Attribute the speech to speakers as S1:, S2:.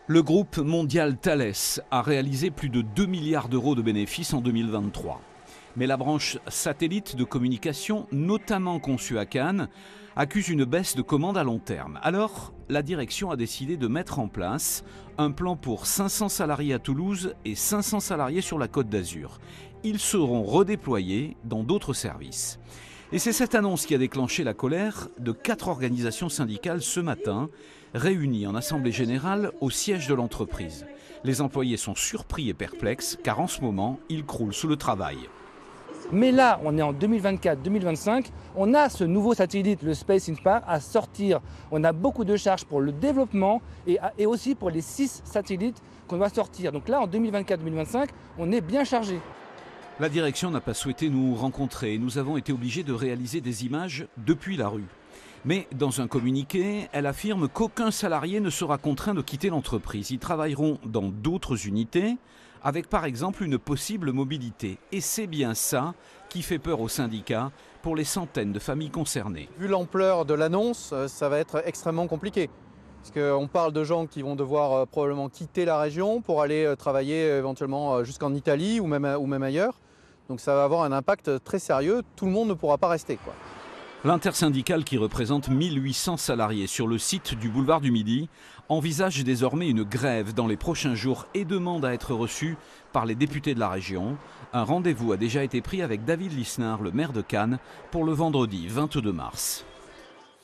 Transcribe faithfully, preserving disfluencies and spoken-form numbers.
S1: Le groupe mondial Thales a réalisé plus de deux milliards d'euros de bénéfices en deux mille vingt-trois. Mais la branche satellite de communication, notamment conçue à Cannes, accuse une baisse de commandes à long terme. Alors, la direction a décidé de mettre en place un plan pour cinq cents salariés à Toulouse et cinq cents salariés sur la Côte d'Azur. Ils seront redéployés dans d'autres services. Et c'est cette annonce qui a déclenché la colère de quatre organisations syndicales ce matin, réunies en assemblée générale au siège de l'entreprise. Les employés sont surpris et perplexes car en ce moment, ils croulent sous le travail.
S2: Mais là, on est en deux mille vingt-quatre deux mille vingt-cinq, on a ce nouveau satellite, le Space Inspire, à sortir. On a beaucoup de charges pour le développement et, et aussi pour les six satellites qu'on doit sortir. Donc là, en deux mille vingt-quatre deux mille vingt-cinq, on est bien chargé.
S1: La direction n'a pas souhaité nous rencontrer et nous avons été obligés de réaliser des images depuis la rue. Mais dans un communiqué, elle affirme qu'aucun salarié ne sera contraint de quitter l'entreprise. Ils travailleront dans d'autres unités, avec par exemple une possible mobilité. Et c'est bien ça qui fait peur aux syndicats pour les centaines de familles concernées.
S3: Vu l'ampleur de l'annonce, ça va être extrêmement compliqué. Parce qu'on parle de gens qui vont devoir probablement quitter la région pour aller travailler éventuellement jusqu'en Italie ou même, ou même ailleurs. Donc ça va avoir un impact très sérieux, tout le monde ne pourra pas rester, quoi.
S1: L'intersyndicale, qui représente mille huit cents salariés sur le site du boulevard du Midi, envisage désormais une grève dans les prochains jours et demande à être reçue par les députés de la région. Un rendez-vous a déjà été pris avec David Lisnard, le maire de Cannes, pour le vendredi vingt-deux mars.